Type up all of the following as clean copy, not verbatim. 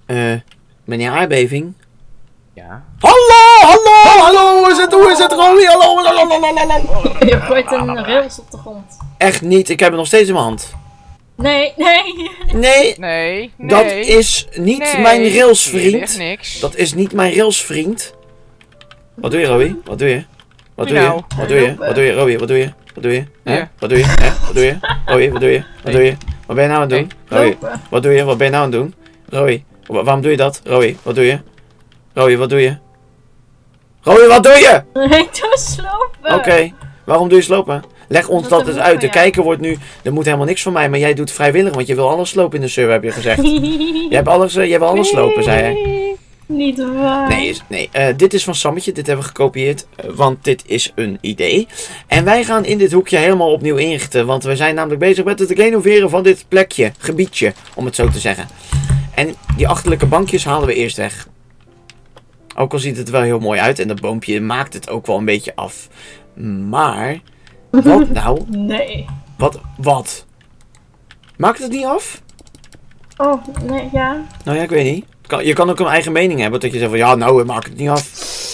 Meneer Aardbeving? Ja. Hallo, hoe is het, Romy? Hallo. Je gooit een rails op de grond. Echt niet, ik heb het nog steeds in mijn hand. Nee. Nee. Dat is niet mijn railsvriend. Niks. Dat is niet mijn railsvriend. Wat doe je, Romy? Wat doe je? Wat doe je? Nou. Wat doe je? Wat doe je, Romy? Wat doe je? Wat doe je? Hè? Ja. Wat doe je? Hè? Wat doe je? Romy, wat doe je? Wat doe je? Wat ben je nou aan het doen? Romy, Lopen. wat doe je? Wat ben je nou aan het doen? Romy, waarom doe je dat? Romy, wat doe je? Romy, wat doe je? Romy, wat doe je? Ik doe slopen. Oké, waarom doe je slopen? Leg ons Dat dat er eens moet uit. van De jou. kijker wordt nu... Er moet helemaal niks van mij, maar jij doet vrijwillig, want je wil alles slopen in de server, heb je gezegd. Je hebt alles, jij wil alles slopen, zei hij. Niet waar. Nee, dit is van Sammetje. Dit hebben we gekopieerd, want dit is een idee. En wij gaan in dit hoekje helemaal opnieuw inrichten, want we zijn namelijk bezig met het renoveren van dit plekje, gebiedje, om het zo te zeggen. En die achterlijke bankjes halen we eerst weg. Ook al ziet het er wel heel mooi uit en dat boompje maakt het ook wel een beetje af. Maar, wat nou? Nee. Wat? Maakt het niet af? Oh, nee, ja. Nou ja, ik weet niet. Je kan ook een eigen mening hebben, dat je zegt van ja, nou, maak het niet af.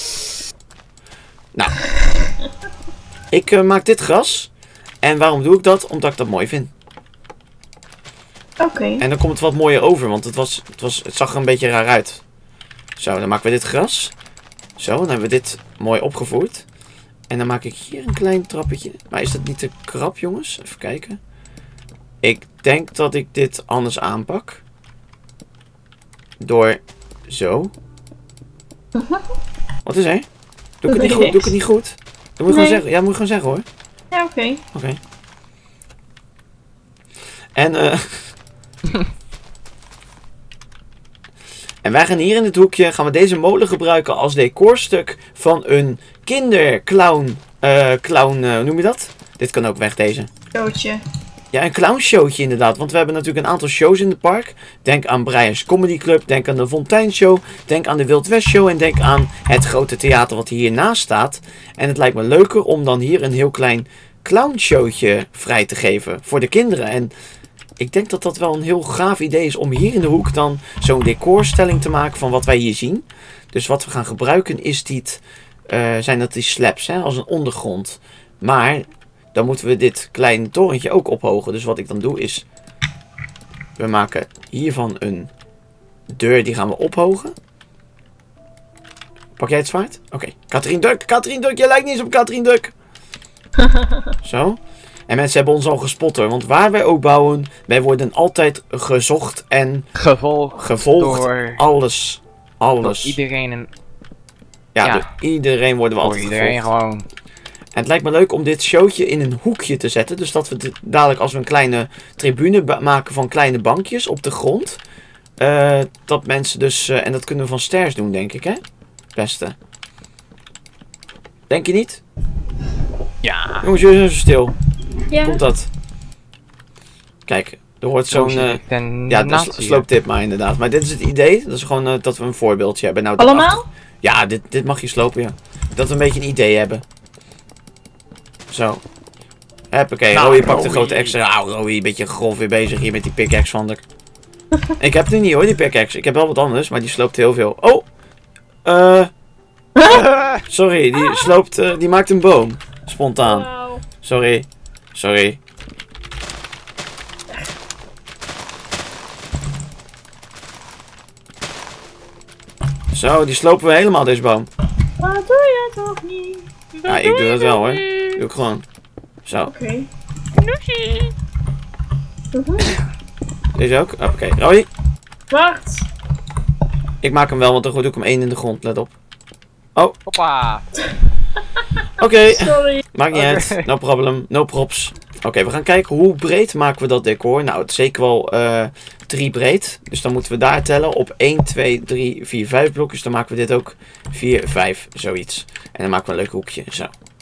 Nou, ik maak dit gras. En waarom doe ik dat? Omdat ik dat mooi vind. Oké. En dan komt het wat mooier over, want het zag er een beetje raar uit. Zo, dan maken we dit gras. Zo, dan hebben we dit mooi opgevoerd. En dan maak ik hier een klein trappetje. Maar is dat niet te krap, jongens? Even kijken. Ik denk dat ik dit anders aanpak. Door zo. Wat is er? Doe ik het niet goed? Doe ik het niet goed? Dat moet je gewoon zeggen. Ja, moet je gewoon zeggen hoor. Ja, oké. Oké. En en wij gaan hier in het hoekje, gaan we deze molen gebruiken als decorstuk van een kinderclown, hoe noem je dat? Dit kan ook weg, deze. Showtje. Ja, een clownshowtje inderdaad, want we hebben natuurlijk een aantal shows in het park. Denk aan Brian's Comedy Club, denk aan de Fontein Show, denk aan de Wild West Show en denk aan het grote theater wat hiernaast staat. En het lijkt me leuker om dan hier een heel klein clownshowtje vrij te geven voor de kinderen. En ik denk dat dat wel een heel gaaf idee is om hier in de hoek dan zo'n decorstelling te maken van wat wij hier zien. Dus wat we gaan gebruiken is zijn dat die slabs, hè, als een ondergrond. Maar dan moeten we dit kleine torentje ook ophogen. Dus wat ik dan doe is, we maken hiervan een deur, die gaan we ophogen. Pak jij het zwaard? Oké. Katrien Duk, jij lijkt niet eens op Katrien Duk. Zo. En mensen hebben ons al gespot hoor, want waar wij ook bouwen, wij worden altijd gezocht en Gevolgd door alles. iedereen en Ja, ja. door iedereen worden we door altijd iedereen gevolgd. gewoon. En het lijkt me leuk om dit showtje in een hoekje te zetten. Dus dat we dadelijk als we een kleine tribune maken van kleine bankjes op de grond. Dat mensen dus, en dat kunnen we van stairs doen denk ik hè. Beste. Denk je niet? Ja. Jongens, jullie zijn zo stil. Ja. Komt dat? Kijk, er hoort zo'n... ja, dat is slooptip maar inderdaad. Maar dit is het idee. Dat is gewoon dat we een voorbeeldje hebben. Nou, Allemaal? Ja, dit mag je slopen, ja. Dat we een beetje een idee hebben. Zo. Huppakee, Nou, Roy pakt de Roy. grote extra. Roy, een beetje grof weer bezig hier met die pickaxe van de... Ik heb het niet hoor, die pickaxe. Ik heb wel wat anders, maar die sloopt heel veel. Oh! Sorry, die sloopt... die maakt een boom. Spontaan. Wauw. Sorry. Zo, die slopen we helemaal, deze boom. Wat doe je toch niet? Ja, ik doe dat wel hoor. Doe ik gewoon. Zo. Oké. Deze ook? Oké. Roy, Wacht. ik maak hem wel, want dan doe ik hem 1 in de grond. Let op. Oh, Hoppa. oké. Sorry. Maakt niet uit. No problem. No props. Oké, we gaan kijken hoe breed maken we dat decor. Nou, het is zeker wel 3 breed. Dus dan moeten we daar tellen op 1, 2, 3, 4, 5 blokjes. Dan maken we dit ook 4, 5, zoiets. En dan maken we een leuk hoekje. Zo.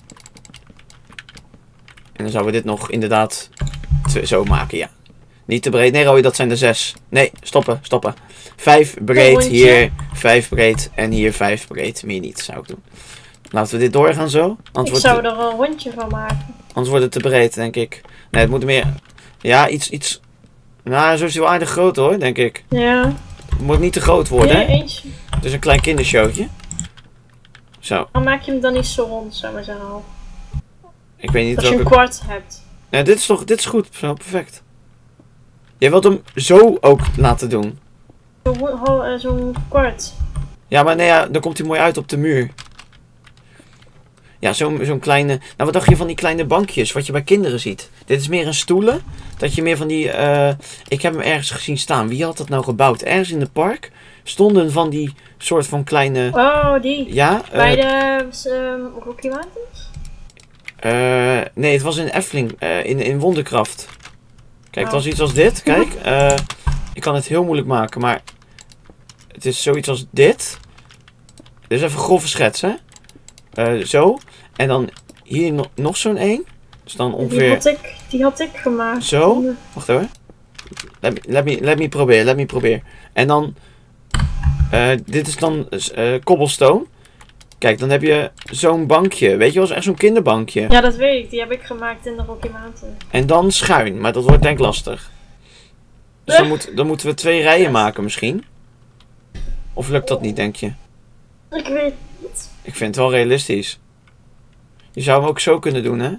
En dan zouden we dit nog inderdaad zo maken, ja. Niet te breed. Nee, Roy, dat zijn de 6. Nee, stoppen. 5 breed Rondje. hier, 5 breed en hier 5 breed. Meer niet, zou ik doen. Laten we dit doorgaan zo. Ik zou er een rondje van maken. Anders wordt het te breed, denk ik. Nee, het moet meer... Ja, iets... Nou, zo is hij wel aardig groot hoor, denk ik. Ja. Moet niet te groot worden, Nee, hè? eentje. Het is een klein kindershowtje. Zo, Dan maak je hem dan niet zo rond, zou maar zeggen. ik weet niet Als je een welke... kwart hebt. Nee, dit is goed. Zo, perfect. Jij wilt hem zo ook laten doen. Zo'n kwart. Ja, maar nee, ja, dan komt hij mooi uit op de muur. Ja, zo'n kleine... Nou, wat dacht je van die kleine bankjes, wat je bij kinderen ziet? Dit is meer een stoelen. Dat je meer van die... ik heb hem ergens gezien staan. Wie had dat nou gebouwd? Ergens in het park stonden van die soort van kleine... Oh, die. Ja? Bij de Rocky Mountains? Nee, het was in Efteling. In Wonderkraft. Kijk, het Oh. was iets als dit. Kijk. Ik kan het heel moeilijk maken, maar... Het is zoiets als dit. Dus even grove schets, hè? Zo. En dan hier nog zo'n één. Dus dan ongeveer... Die had ik gemaakt. Zo. Wacht hoor. Let me proberen. En dan... dit is dan cobblestone. Kijk, dan heb je zo'n bankje. Weet je wel, echt zo'n kinderbankje. Ja, dat weet ik. Die heb ik gemaakt in de Rocky Mountains. En dan schuin. Maar dat wordt denk ik lastig. Dus dan moeten we 2 rijen maken misschien. Of lukt dat niet, denk je? Ik weet het niet. Ik vind het wel realistisch. Je zou hem ook zo kunnen doen, hè?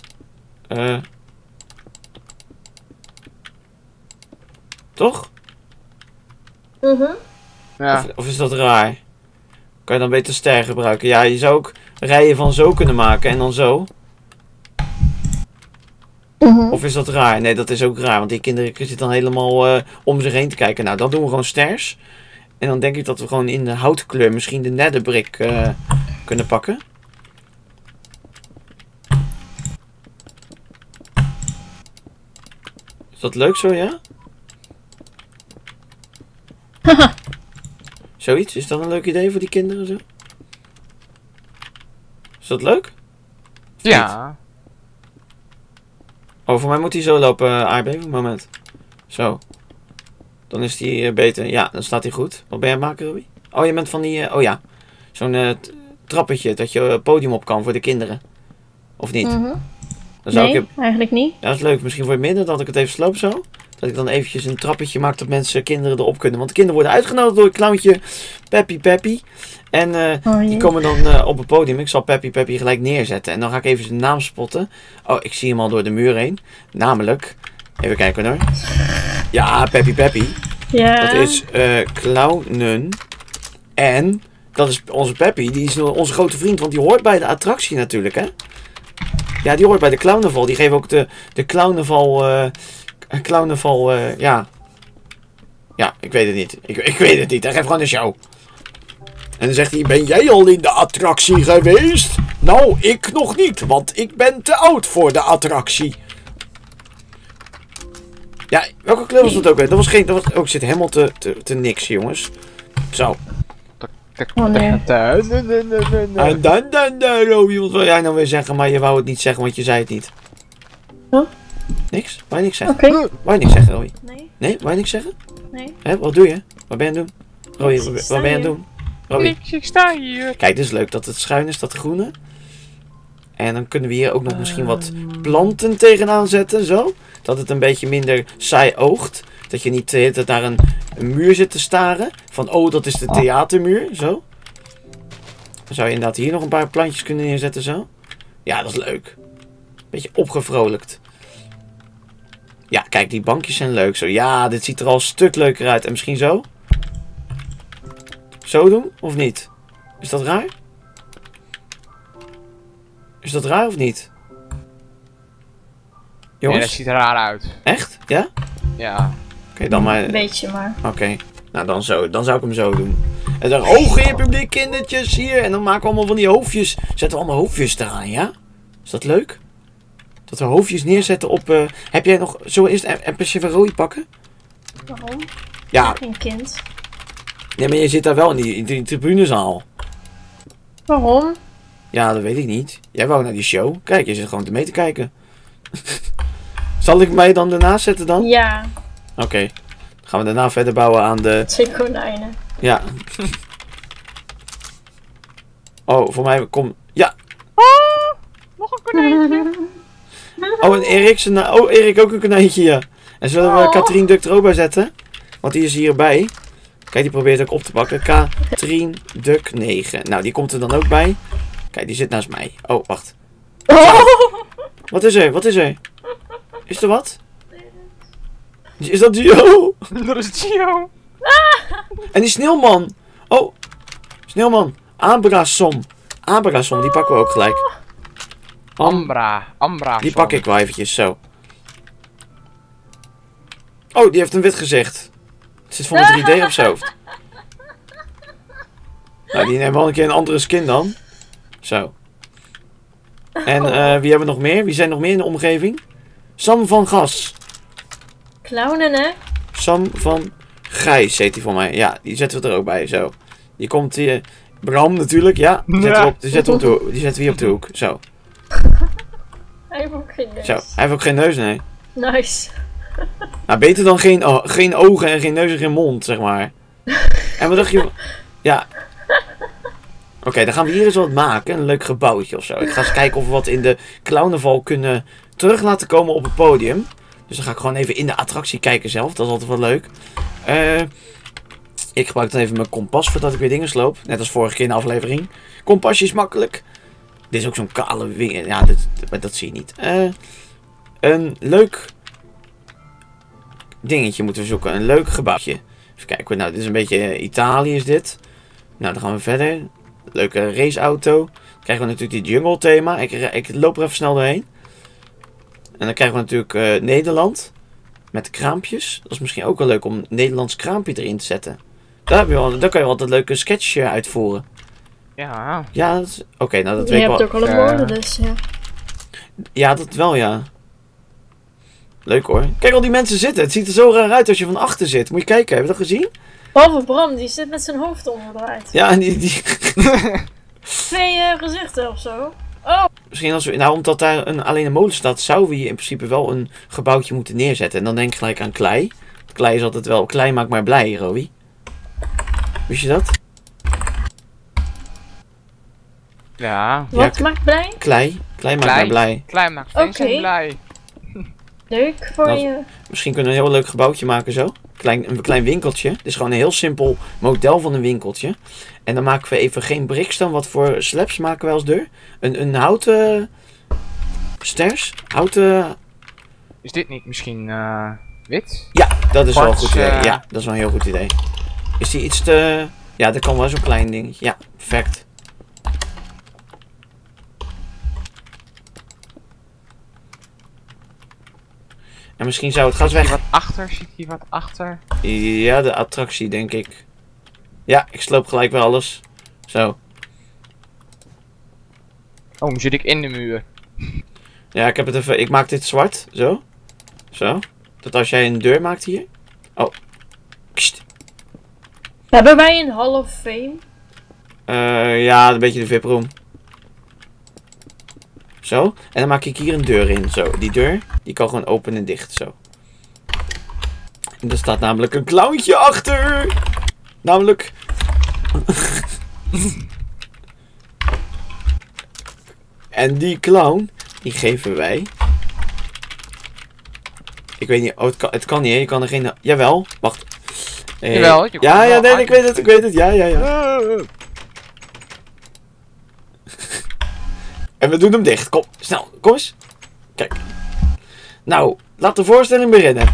Toch? Ja. Of is dat raar? Kan je dan beter ster gebruiken? Ja, je zou ook rijen van zo kunnen maken en dan zo. Of is dat raar? Nee, dat is ook raar. Want die kinderen zitten dan helemaal om zich heen te kijken. Nou, dan doen we gewoon sters. En dan denk ik dat we gewoon in de houtkleur misschien de netherbrick kunnen pakken. Is dat leuk zo, ja? Zoiets? Is dat een leuk idee voor die kinderen zo? Is dat leuk? Of niet? Ja. Oh, voor mij moet hij zo lopen, aardbeving. Moment. Zo. Dan is hij beter. Ja, dan staat hij goed. Wat ben jij aan het maken, Robbie? Oh, je bent van die... oh ja. Zo'n trappetje dat je het podium op kan voor de kinderen. Of niet? Dan zou Nee, ik eigenlijk niet. Ja, dat is leuk. Misschien voor het midden dat ik het even sloop zo. Dat ik dan eventjes een trappetje maak dat mensen, kinderen erop kunnen. Want de kinderen worden uitgenodigd door het clowntje Peppy. En die komen dan op het podium. Ik zal Peppy gelijk neerzetten. En dan ga ik even zijn naam spotten. Oh, ik zie hem al door de muur heen. Namelijk, even kijken hoor. Ja, Peppy. Ja. Dat is clownen. En dat is onze Peppy. Die is onze grote vriend. Want die hoort bij de attractie natuurlijk, hè. Ja, die hoort bij de Clowneval. Die geven ook de Clowneval, ja. Ja, ik weet het niet. Ik weet het niet. Hij geeft gewoon een show. En dan zegt hij, ben jij al in de attractie geweest? Nou, ik nog niet, want ik ben te oud voor de attractie. Ja, welke kleur was dat ook weer? Dat was geen... Dat was, ik zit helemaal te niks, jongens. Zo. Oh nee. En dan, Robbie, wat wil jij nou weer zeggen? Maar je wou het niet zeggen, want je zei het niet. Huh? Niks? Wou je niks zeggen? Oké. Wou je niks zeggen, Robbie? Nee, Nee? Wou je niks zeggen? nee. Hè? Wat doe je? Wat ben je aan het doen? Robbie, Ik wat sta ben je aan het hier. doen? Robbie. Ik sta hier. Kijk, dit is leuk dat het schuin is, dat groene. En dan kunnen we hier ook nog misschien wat planten tegenaan zetten, zo. Dat het een beetje minder saai oogt. Dat je niet de hele tijd naar een muur zit te staren. Van, oh, dat is de theatermuur, zo. Dan zou je inderdaad hier nog een paar plantjes kunnen neerzetten, zo. Ja, dat is leuk. Beetje opgevrolijkt. Ja, kijk, die bankjes zijn leuk, zo. Ja, dit ziet er al een stuk leuker uit. En misschien zo? Zo doen, of niet? Is dat raar? Is dat raar of niet? Ja, Jongens? dat ziet er raar uit. Echt? Ja? Ja. Oké, dan maar... Een beetje maar. Oké. Nou, dan zo. Dan zou ik hem zo doen. En dan ogen in het publiek, kindertjes, hier. En dan maken we allemaal van die hoofdjes. Zetten we allemaal hoofdjes eraan, ja? Is dat leuk? Dat we hoofdjes neerzetten op... Heb jij nog... Zullen we eerst een Perseveroi pakken? Waarom? Ja. Geen kind. Nee, maar je zit daar wel in die tribunezaal. Waarom? Ja, dat weet ik niet. Jij wou naar die show. Kijk, je zit gewoon mee te kijken. Zal ik mij dan ernaast zetten dan? Ja, Oké. Dan gaan we daarna verder bouwen aan de... 2 konijnen. Ja. Oh, voor mij komt... Ja. Nog een konijntje. Oh, en Erik, oh, Erik ook een konijntje, ja. En zullen we Katrien Duck er ook bij zetten? Want die is hierbij. Kijk, die probeert ook op te pakken. Katrien Duk 9. Nou, die komt er dan ook bij. Kijk, die zit naast mij. Oh, wacht. Oh! Wat is er? Wat is er? Is er wat? Is dat Gio? Dat is Gio. En die sneeuwman. Oh, sneeuwman. Abrasom. Abrasom, die pakken we ook gelijk. Ambra. Die pak ik wel eventjes, zo. Oh, die heeft een wit gezicht. Het zit van een 3D op zijn hoofd. Nou, die neemt wel een keer een andere skin dan. Zo. En wie hebben we nog meer? Wie zijn nog meer in de omgeving? Sam van Gas. Clownen, hè? Sam van Gijs heet hij voor mij. Ja, die zetten we er ook bij, zo. Die komt hier. Bram natuurlijk, ja. Die zetten we hier op de hoek. Zo. Hij heeft ook geen neus. Zo. Hij heeft ook geen neus, nee. Nice. Nou, beter dan geen ogen en geen neus en geen mond, zeg maar. En wat dacht je? Ja. Oké, dan gaan we hier eens wat maken. Een leuk gebouwtje of zo. Ik ga eens kijken of we wat in de clowneval kunnen terug laten komen op het podium. Dus dan ga ik gewoon even in de attractie kijken zelf. Dat is altijd wel leuk. Ik gebruik dan even mijn kompas voordat ik weer dingen sloop. Net als vorige keer in de aflevering. Kompasje is makkelijk. Dit is ook zo'n kale wing. Ja, dat zie je niet. Een leuk dingetje moeten we zoeken. Een leuk gebouwtje. Even kijken. Nou, dit is een beetje Italië is dit. Nou, dan gaan we verder. Leuke raceauto. Dan krijgen we natuurlijk die jungle thema. Ik loop er even snel doorheen. En dan krijgen we natuurlijk Nederland. Met kraampjes. Dat is misschien ook wel leuk om een Nederlands kraampje erin te zetten. Daar kan je wel altijd een leuke sketch uitvoeren. Ja. Ja, oké, nou dat Je weet ik hebt wel. ook al een woorden, dus ja. Ja, dat wel, ja. Leuk hoor. Kijk, al die mensen zitten. Het ziet er zo raar uit als je van achter zit. Moet je kijken, heb je dat gezien? Behalve Bram, die zit met zijn hoofd omgedraaid. Ja, en die... Twee gezichten of zo. Oh! Misschien als we... Nou, omdat daar alleen een molen staat, zouden we hier in principe wel een gebouwtje moeten neerzetten. En dan denk ik gelijk aan klei. Klei is altijd wel... Klei maakt maar blij, Rowie. Wist je dat? Ja. Wat maakt blij? Klei. Klei maakt maar blij. Klei maakt mensen Oké. blij. Leuk voor Nou, je. Misschien kunnen we een heel leuk gebouwtje maken zo. Een klein winkeltje. Dit is gewoon een heel simpel model van een winkeltje. En dan maken we even geen bricks. Wat voor slabs maken we als deur? Een houten... stairs? Houten... Is dit niet misschien wit? Ja, dat is wel een goed idee. Kwarts, Ja, dat is wel een heel goed idee. Is die iets te... Ja, dat kan wel zo'n klein dingetje. Ja, perfect. En misschien zou het gas weg... Zit hier wat achter? Ja, de attractie, denk ik. Ja, ik sloop gelijk weer alles. Zo. Oh, nu zit ik in de muur. Ja, ik heb het even... Ik maak dit zwart. Zo. Zo. Dat als jij een deur maakt hier... Oh. Kst. Hebben wij een Hall of Fame? Ja, een beetje de VIP-room. Zo. En dan maak ik hier een deur in. Zo. Die deur, die kan gewoon open en dicht. Zo. En er staat namelijk een clowntje achter. Namelijk... En die clown, die geven wij... Ik weet niet, oh, het kan niet, hè? Je kan er geen... Jawel, wacht. Jawel, je kan ja, er ja, wel nee, ik weet het, ja. En we doen hem dicht, kom, snel, kom eens. Kijk. Nou, laat de voorstelling beginnen.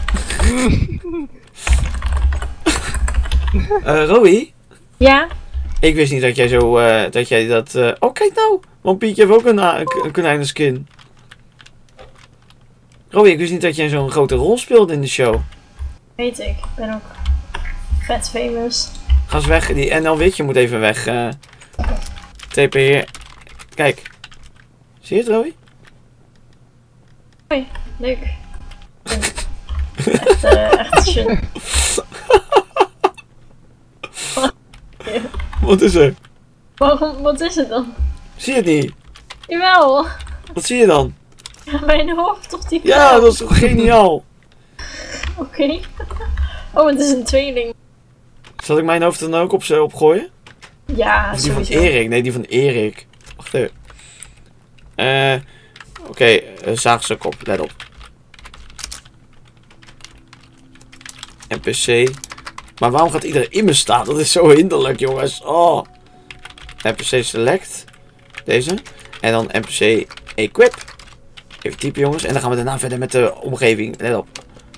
Rowie? Ja? Ik wist niet dat jij zo, dat jij dat... Oh, kijk nou, want Pietje heeft ook een konijnenskin. Rowie, ik wist niet dat jij zo'n grote rol speelde in de show. Weet ik. Ik ben ook vet famous. Ga eens weg, die NL Witje moet even weg. TP hier. Kijk. Zie je het, Rowie? Hoi, leuk. Echt shit. Wat is er? Waarom, wat is het dan? Zie je het niet? Jawel. Wat zie je dan? Ja, mijn hoofd toch die Ja, dat is toch geniaal? Oké. Oh, het is een tweeling. Zal ik mijn hoofd er dan ook op gooien? Ja, Of die van sowieso. Erik? Nee, die van Erik. Wacht even. Oké, zaagstuk let op. NPC Maar waarom gaat iedereen in me staan? Dat is zo hinderlijk, jongens. Oh. NPC select. Deze. En dan NPC equip. Even typen, jongens. En dan gaan we daarna verder met de omgeving. Let op.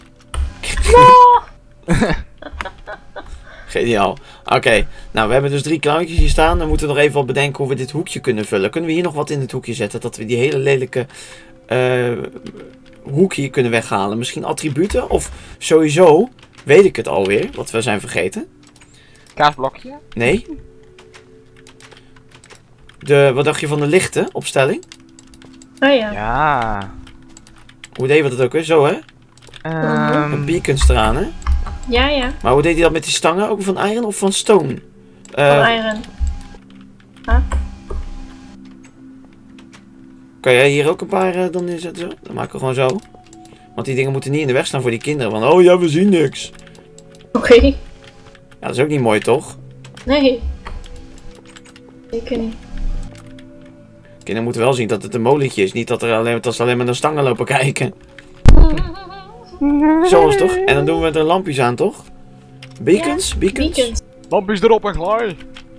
Geniaal. Oké. Nou, we hebben dus 3 clowntjes hier staan. Dan moeten we nog even wat bedenken hoe we dit hoekje kunnen vullen. Kunnen we hier nog wat in het hoekje zetten? Dat we die hele lelijke hoek hier kunnen weghalen. Misschien attributen? Of sowieso, weet ik het alweer, wat we zijn vergeten. Kaasblokje? Nee. Wat dacht je van de lichten opstelling? Oh ja. Ja. Hoe deden we dat ook weer? Zo, hè? Een beacons eraan, hè? Ja, ja. Maar hoe deed hij dat met die stangen? Ook van iron of van stone? Van iron. Kan jij hier ook een paar dan inzetten? Zo? Dan maken we gewoon zo. Want die dingen moeten niet in de weg staan voor die kinderen. Van, oh ja, we zien niks. Oké. Ja, dat is ook niet mooi, toch? Nee. Zeker niet. Kinderen moeten wel zien dat het een molentje is. Niet dat, dat ze alleen maar naar stangen lopen kijken. Zo is het toch? En dan doen we er lampjes aan, toch? Beacons? Ja, Beacons? beacons. Lampjes erop en klaar.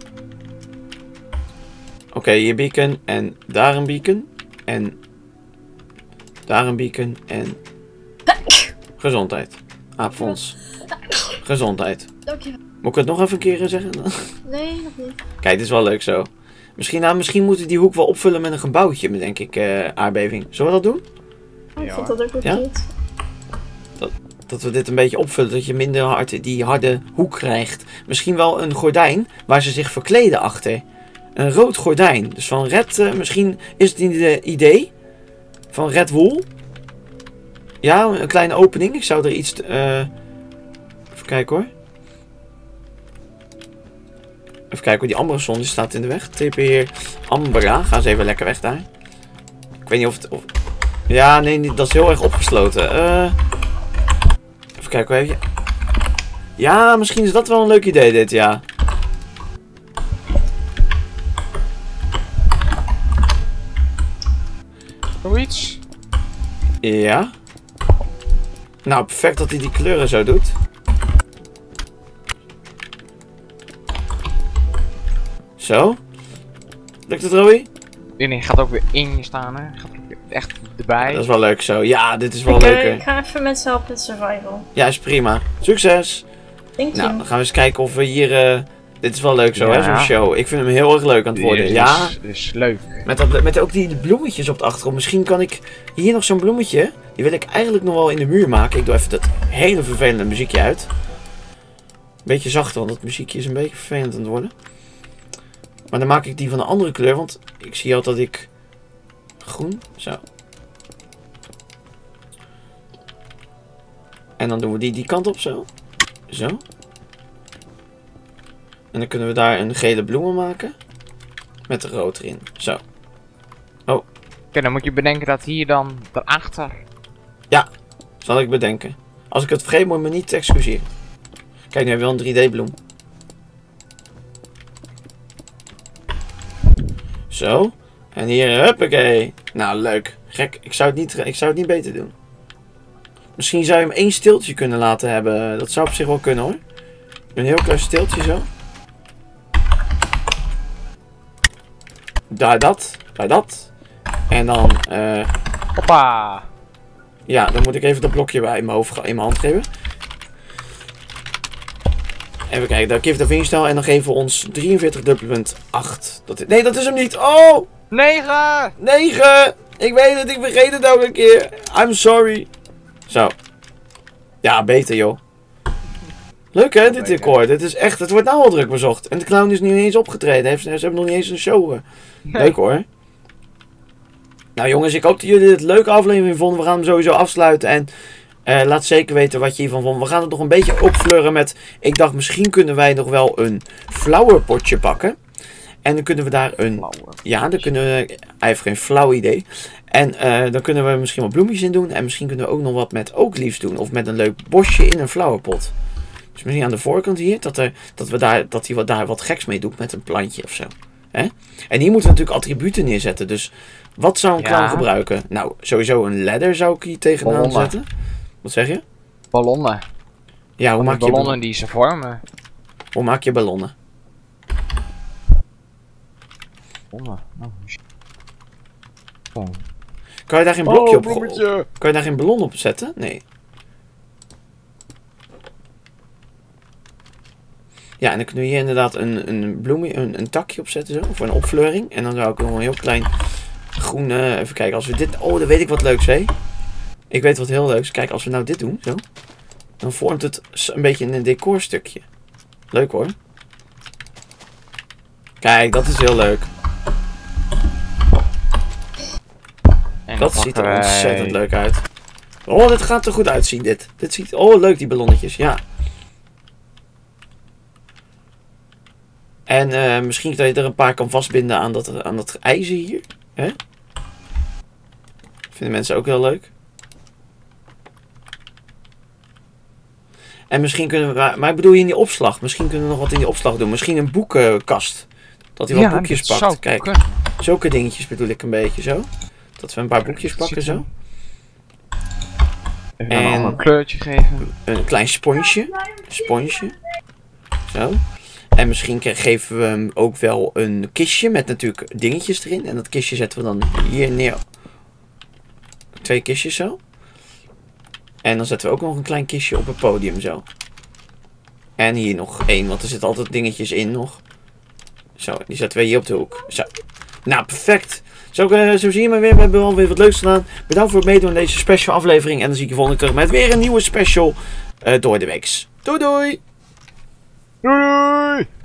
Oké, hier beacon en daar een beacon. En daar een beacon en... Gezondheid. Aapfons. Gezondheid. Dankjewel. Moet ik het nog even een keer zeggen? Nee, nog niet. Kijk, dit is wel leuk zo. Misschien moeten we die hoek wel opvullen met een gebouwtje, denk ik, aardbeving. Zullen we dat doen? Ik vind dat ook goed. Ja? Dat we dit een beetje opvullen, dat je minder hard die harde hoek krijgt. Misschien wel een gordijn waar ze zich verkleden achter. Een rood gordijn. Dus van red, misschien is het een idee. Van red wool. Ja, een kleine opening. Ik zou er iets... even kijken hoor. Even kijken hoor, die Amberson die staat in de weg. Trippen hier Ambera. Ga eens even lekker weg daar. Ik weet niet of het... Ja, nee, dat is heel erg opgesloten. Even kijken hoor. Ja, misschien is dat wel een leuk idee dit, ja. Zoiets? Ja. Nou, perfect dat hij die kleuren zo doet. Zo. Lukt het, Roy? Nee, gaat ook weer in je staan, hè. Gaat ook weer echt erbij. Ja, dat is wel leuk zo. Ja, dit is wel Ik leuker. ga even mensen helpen met survival. Ja, is prima. Succes! Thank Nou, you. dan gaan we eens kijken of we hier... Dit is wel leuk zo, Ja. hè, zo'n show. Ik vind hem heel erg leuk aan het worden. Ja, is leuk. met ook die bloemetjes op de achtergrond. Misschien kan ik hier nog zo'n bloemetje... Die wil ik eigenlijk nog wel in de muur maken. Ik doe even dat hele vervelende muziekje uit. Beetje zachter, want dat muziekje is een beetje vervelend aan het worden. Maar dan maak ik die van een andere kleur, want ik zie altijd dat ik... Groen, zo. En dan doen we die kant op, zo. Zo. En dan kunnen we daar een gele bloemen maken. Met de rood erin. Zo. Oh. Oké, dan moet je bedenken dat hier dan daarachter... Ja, zal ik bedenken. Als ik het vergeet, moet je me niet excuseren. Kijk, nu hebben we wel een 3D-bloem. Zo. En hier, huppakee. Nou, leuk. Gek. Ik zou het niet beter doen. Misschien zou je hem één stiltje kunnen laten hebben. Dat zou op zich wel kunnen, hoor. Een heel klein stiltje zo. Daar dat. En dan, Hoppa! ja, dan moet ik even dat blokje bij in mijn hand geven. Even kijken, dan geef ik de vingersnel en dan geven we ons 43.8. Nee, dat is hem niet. Oh! 9! 9! Ik weet het, ik vergeet het ook een keer. I'm sorry. Zo. Ja, beter joh. Leuk hè, dit decor. Dit is echt, het wordt nou al druk bezocht. En de clown is nu niet eens opgetreden. Ze hebben nog niet eens een show. Leuk hoor. Nou jongens, ik hoop dat jullie dit een leuke aflevering vonden. We gaan hem sowieso afsluiten. En laat zeker weten wat je hiervan vond. We gaan het nog een beetje opfleuren met... Ik dacht, misschien kunnen wij nog wel een flowerpotje pakken. En dan kunnen we daar een... Ja, dan kunnen we... Hij heeft geen flauw idee. En dan kunnen we misschien wat bloemetjes in doen. En misschien kunnen we ook nog wat met oakleaves doen. Of met een leuk bosje in een flowerpot. Dus misschien aan de voorkant hier. Dat hij daar wat geks mee doet met een plantje of zo. Hè? En hier moeten we natuurlijk attributen neerzetten. Dus wat zou een clown gebruiken? Nou, sowieso een ladder zou ik hier tegenaan zetten. Wat zeg je? Ballonnen. Ja, hoe Van maak de je ballonnen die ze vormen. Hoe maak je ballonnen? Oh, shit. Oh. Kan je daar geen blokje op bloemetje. Kan je daar geen ballon op zetten? Nee. Ja, en dan kunnen we hier inderdaad een bloemje, een takje opzetten zo. Voor een opfleuring. En dan zou ik nog een heel klein groen... even kijken, als we dit... Oh, dan weet ik wat leuks, hé. Ik weet wat heel leuks. Kijk, als we nou dit doen, zo. Dan vormt het een beetje een decorstukje. Leuk hoor. Kijk, dat is heel leuk. En Dat dan ziet er pakken wij- ontzettend leuk uit. Oh, dit gaat er goed uitzien, dit. Dit ziet... Oh, leuk, die ballonnetjes, ja. En misschien dat je er een paar kan vastbinden aan dat ijzer hier. Hè? Vinden mensen ook heel leuk. En misschien kunnen we... Maar ik bedoel hier in die opslag. Misschien kunnen we nog wat in die opslag doen. Misschien een boekenkast. Dat hij wat boekjes dat pakt. zou Kijk, kunnen. zulke dingetjes bedoel ik een beetje zo. Dat we een paar boekjes pakken zo. Even En- een ander kleurtje geven. Een klein sponsje. Zo. En misschien geven we hem ook wel een kistje met natuurlijk dingetjes erin. En dat kistje zetten we dan hier neer. 2 kistjes zo. En dan zetten we ook nog een klein kistje op het podium zo. En hier nog 1, want er zitten altijd dingetjes in nog. Zo, die zetten we hier op de hoek. Zo. Nou, perfect. Zo zie je maar weer. We hebben alweer wat leuks gedaan. Bedankt voor het meedoen in deze special aflevering. En dan zie ik je volgende keer met weer een nieuwe special door de weeks. Doei doei! Doei!